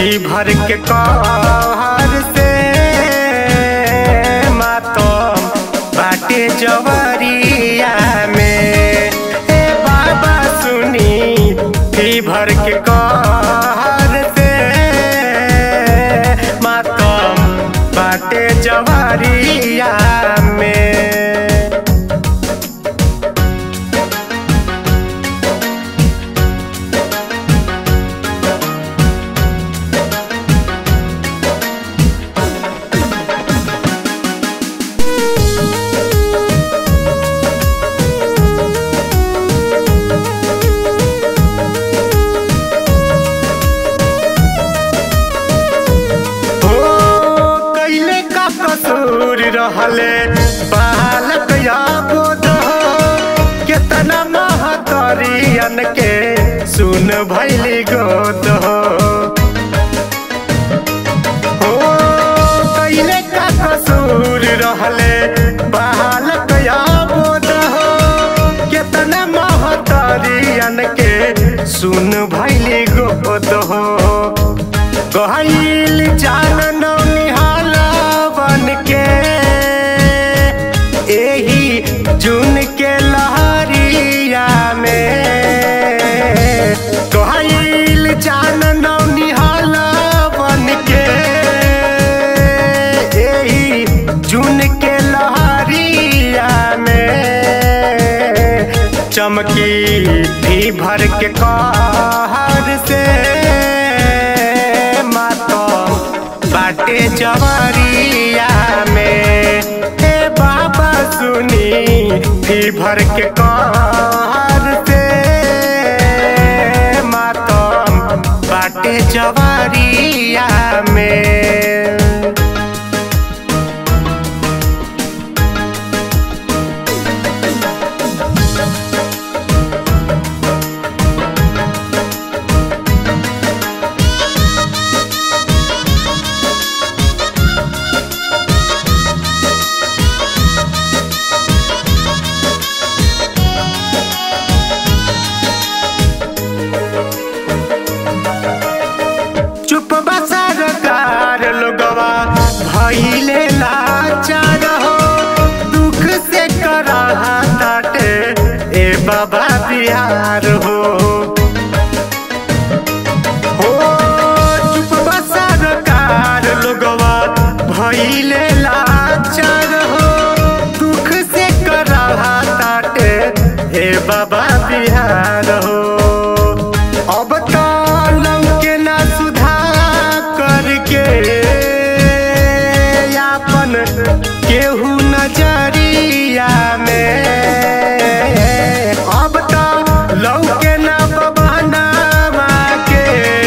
भर के कहर से मातम बाटे जवरिया में। ए बाबा सुनी भर के कहर से मातम बाटे जवरिया में। कसूर रहले बालक याबोद हो केतना महतरियन के सुन भैली गोद हो। कैले का कसूर रहले बालक याबोद हो केतना महतरियन के सुन भैली गोद हो। गहिल जान नौनिहाल के एही जून के लहरिया में कहल जान नौनिहाल बन के एही जून के लहरिया में चमकी भी भर के कहर से मातम बाटे जवरिया में। ए बाबा सुनी भी भर के कहर से मातम बाटे जवरिया में। भइले लाचार हो दुख से कराहा ताटे ए बाबा बिहार हो। चुप बसा सरकार लोगवा भइले लाचार हो दुख से कराहा ताटे ए बाबा बिहार हो। अब तो लौके ना सुधार करके केहू नजरिया में। अब तो लौके न बबनावा के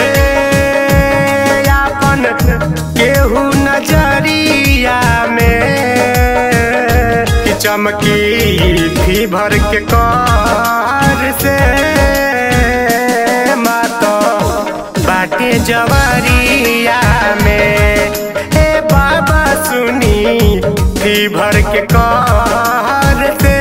अपन केहू नजरिया में कि चमकी भी भर के कहर से मातम बाटे जवरिया में। ए बाबा सुनी भी भर के कहर से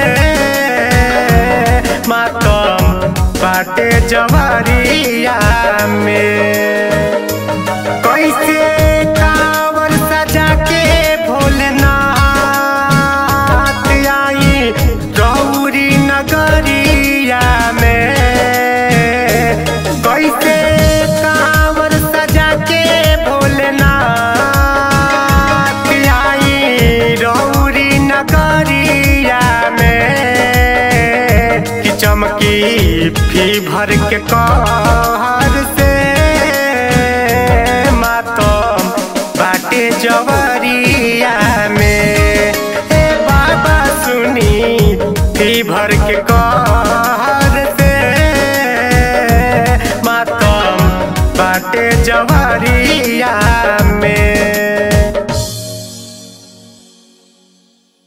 मातम बाटे जवरिया में। कैसे कांवर सजा के भोलेनाथ आई गौरी नगरिया में। कैसे कांवर सजा के भोलेनाथ नगरिया में कि चमकी भी भर के कहर से मातम बाटे जवरिया में। ए बाबा सुनी भी भर के कहर से मातम बाटे जवरिया